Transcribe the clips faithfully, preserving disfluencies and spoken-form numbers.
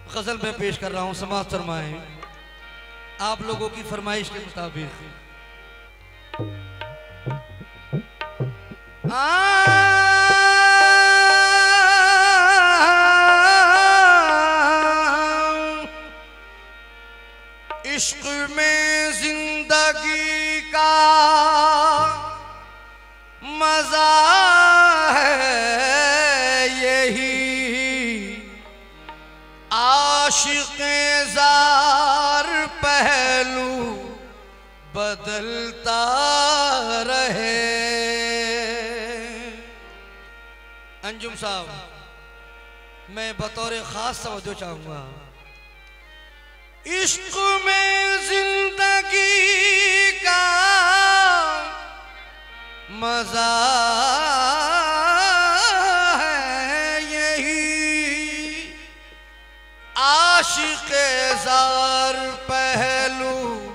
गजल में पेश कर रहा हूं, समाज फरमाएं आप लोगों की फरमाइश के मुताबिक। इश्क में जिंदगी का मजा है यही, आशिक़े ज़ार पहलू बदलता रहे। अंजुम साहब, मैं बतौर खास तवज्जो चाहूंगा। इश्क में जिंदगी का मजा है यही, आशिक़े ज़ार पहलू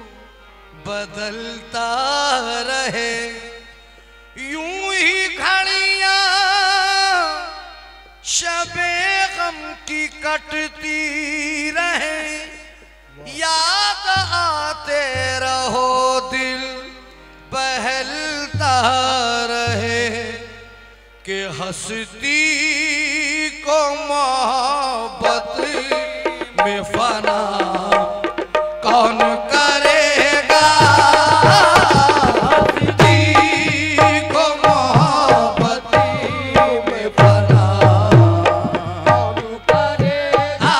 बदलता रहे। यूं ही घड़ियां शबे गम की कटती रहे, याद आते रहो दिल बहलता रहे। कि हंसती को मोहब्बत में फना कौन करेगा, हंसती को मोहब्बत में फना कौन करेगा।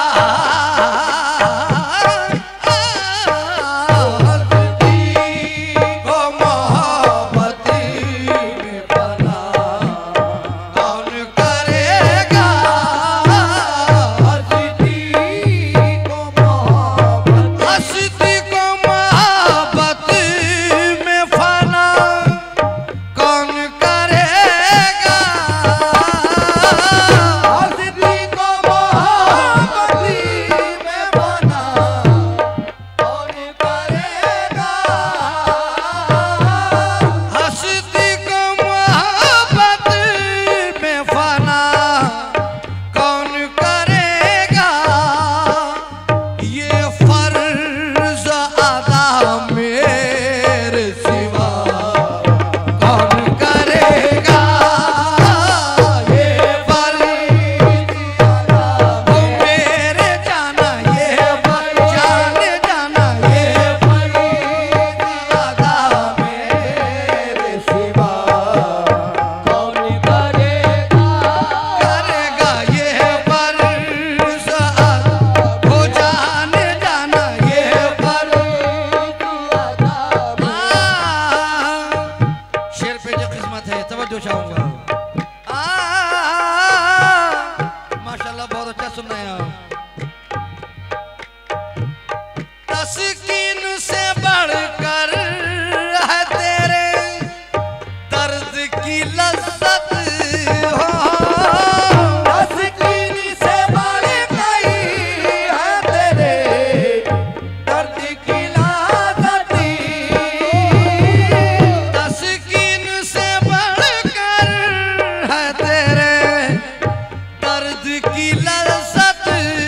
माशाल्लाह बहुत अच्छा सुन रहे हैं आप। तस्कीन से बढ़कर है तेरे दर्द की लज्जत हो, तस्कीन से बढ़कर है तेरे दर्द की लज्जत, तस्कीन से बढ़कर है तेरे दर्द की लज्जत।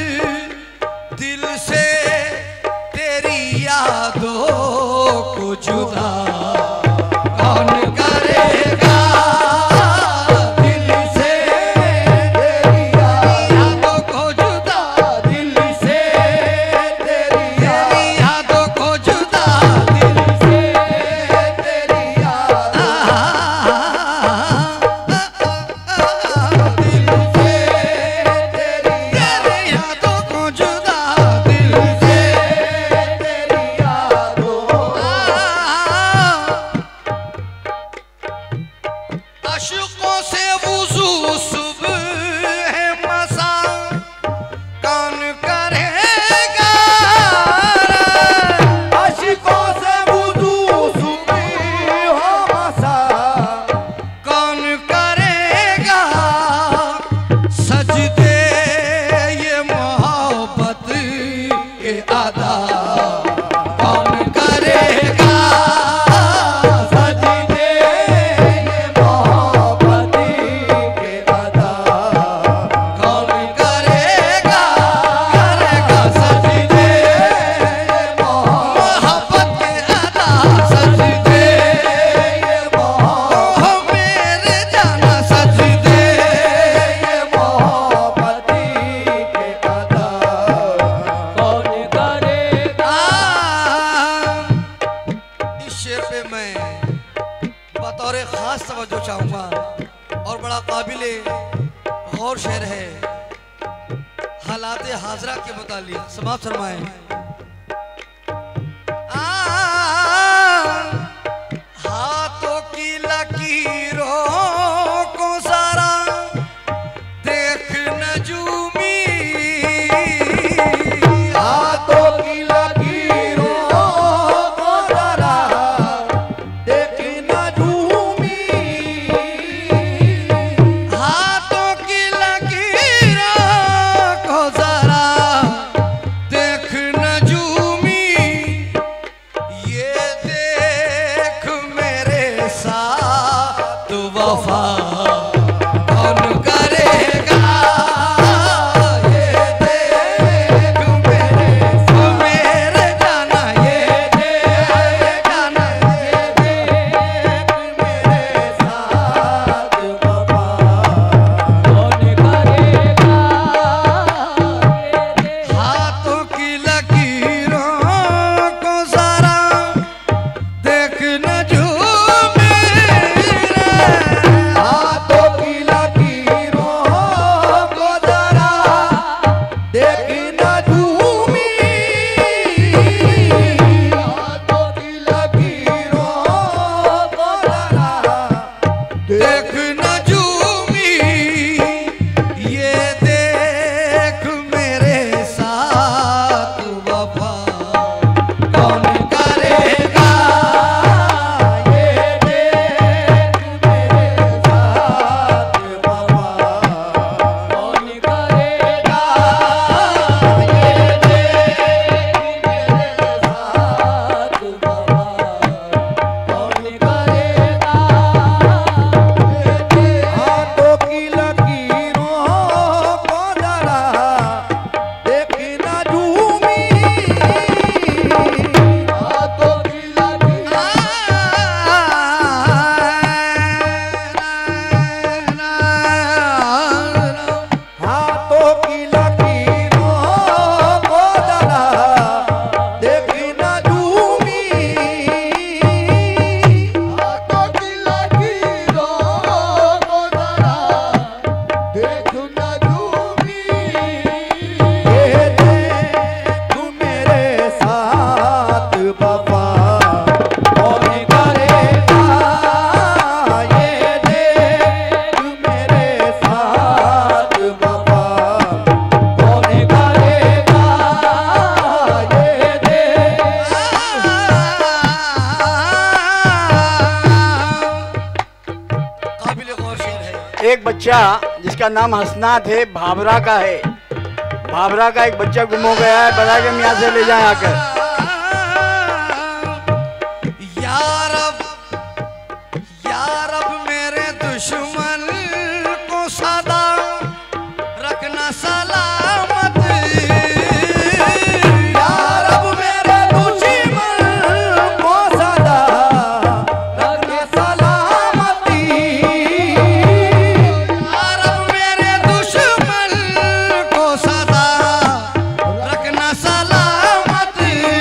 हालात हाजरा के मुतालिक समाप्त फरमाए। हाथों की लकीरों को सारा देख नजूमी, हाथों की लकीरों को जरा देख नजूमी, हाथों की लकीरों को जरा देख नजूमी, ये देख मेरे साथ वफा कौन करेगा, ये देख मेरे मेरे जाना, ये देख जाना, ये देख मेरे साथ वफा कौन करेगा, हाथों की लकीरों को जरा देख नजूमी, हाथों की लकीरों को जरा देख नजूमी, हाथों की लकीरों को जरा देख नजूमी, ये देख मेरे साथ वफा कौन करेगा, ये देख मेरे साथ वफा कौन करेगा, ये देख मेरे साथ वफा कौन करेगा, हाथों की लकीरों को जरा देख नजूमी, हाथों की हाथों की लकीरों को जरा देख नजूमी, हाथों की लकीरों को जरा देख नजूमी, ये देख मेरे साथ वफा कौन करेगा, ये देख मेरे साथ वफा कौन करेगा, ये देख काबिल गौर शेर है। एक बच्चा जिसका नाम हसनात है, भाभरा का है। भाभरा का एक बच्चा गुम हो गया है, बता के हम यहाँ से ले जाएं आकर। या रब, या रब मेरे दुश्मन को सदा रखना सलामत, या रब मेरे दुश्मन को सदा रखना सलामती, या रब मेरे दुश्मन को सदा रखना सलामत,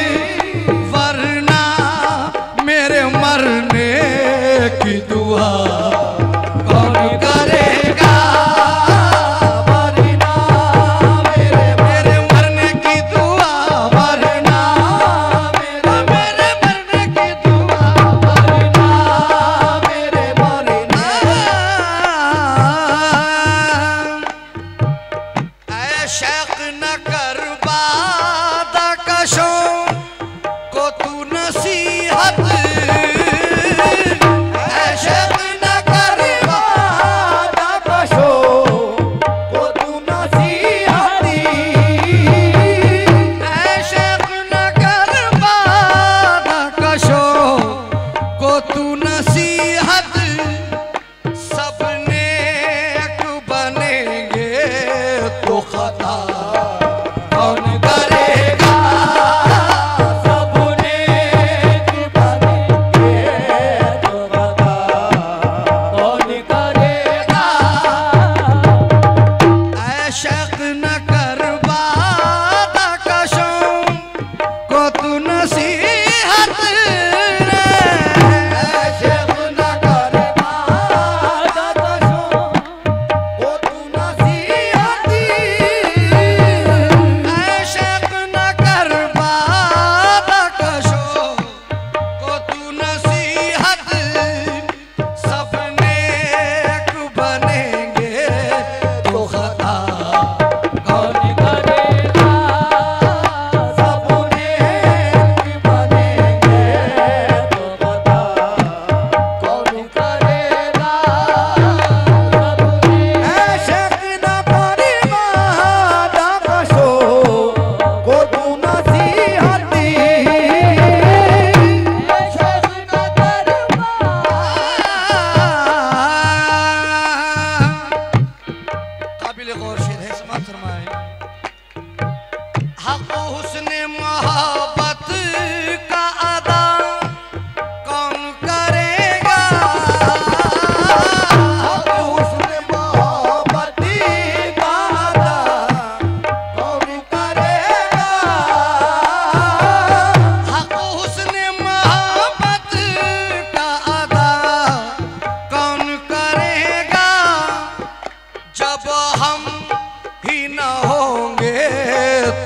वरना मेरे मरने की दुआ कौन करेगा, वरना मेरे मेरे मरने की दुआ, वरना मेरे मेरे मरने की दुआ, वरना मेरे मरने ऐ शेख न कर बादा कशों को तू नसीहत, ऐ शेख न कर वादा कशो को तू नसीहती, ऐ शेख न कर बादा कशों को तू नसीहत, सब नेक बनेंगे तो खता कौन करेगा, सबने बनेंगे तो बता कौन करेगा, ऐ शेख न कर बादा कशों को तू नसीहत, ऐसे न कर वादा कशो को तू नसीहती,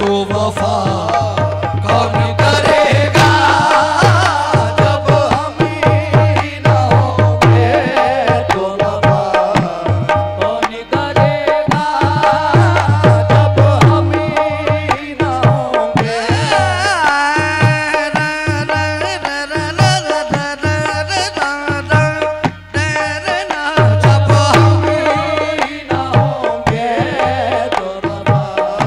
तो वफा कौन करेगा जब हम ही ना होंगे तो वफा कौन करेगा जब हम ही ना होंगे जब हम ही ना होंगे तो वफा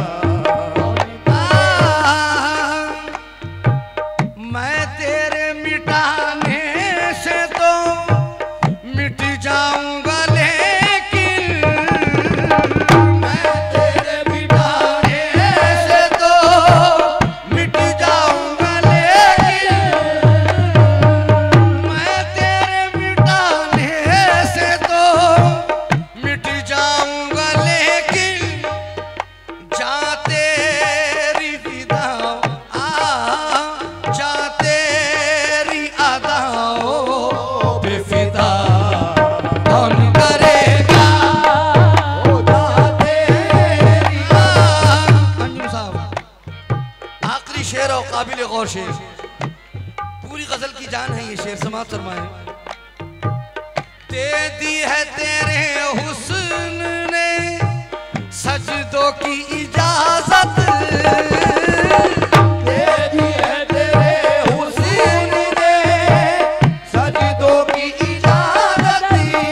मैं तेरे मिटाने से तो मिट जाऊंगा लेकिन मैं तेरे बिठाने से तो मिट जाऊंगा लेकिन मैं तेरे मिटाने से तो मिट जाऊंगा लेकिन जा तेरी विदाओं आ जा तेरी अदाओं पे फिदा कौन करेगा हो जाते तेरी अंजुम साहब आखिरी शेर और काबिल गौर शेर पूरी गजल की जान है ये शेर समात फरमाए दे दी है तेरे हुस्न ने सजदों की इजाजत दे दी है तेरे हुस्न ने सजदों की इजाजत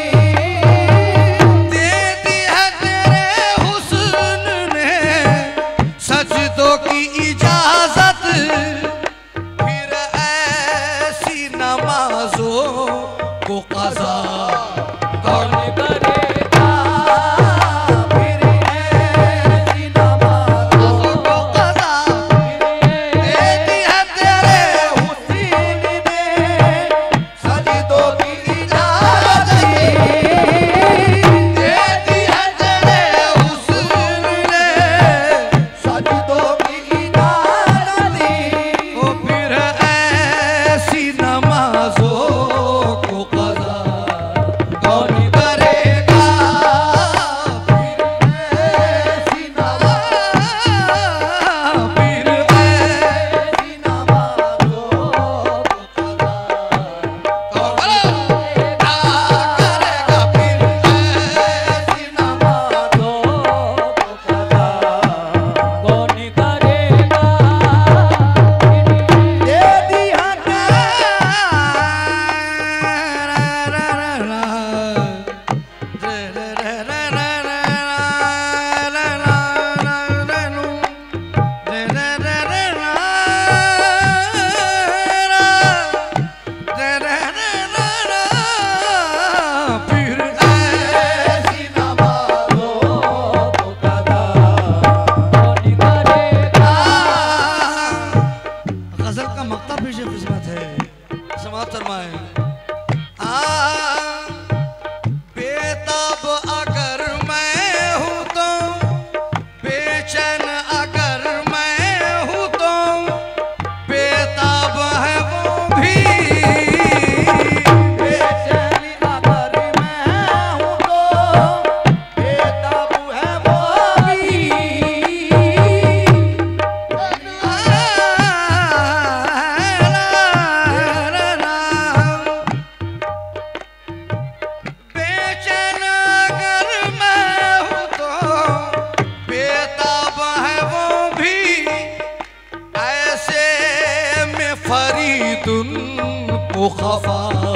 दे दी है तेरे हुस्न ने सजदों की इजाजत फिर ऐसी नमाजों को क़ज़ा कौन करेगा फिर ऐसी नमाज़ों को क़ज़ा दे दी है तेरे हुस्न ने सजदों की इजाजत दे दी है तेरे हुस्न ने सजदों की इजाजत ओ फिर ऐसी नमाजों को क़ज़ा कौन करेगा ऐसी नमाज़ फिर ऐसी नमाज़ों को करेगा फिर ऐसी नमाज़ों को कदा कौन करेगा दे दी फिर ऐसी नमाज़ों को कदा कौन करेगा गजल का मक्ता पेश किस्मत है समात फरमाए आ बेताब अगर मैं हूँ तो बेचैन अगर मैं हूँ तो बेताब है वो भी बेचैनी अगर मैं हूँ तो बेताबू है वो भी बेचैन अगर मैं हूँ तो बेताब है वो भी ऐसे में फरीदुन को खफा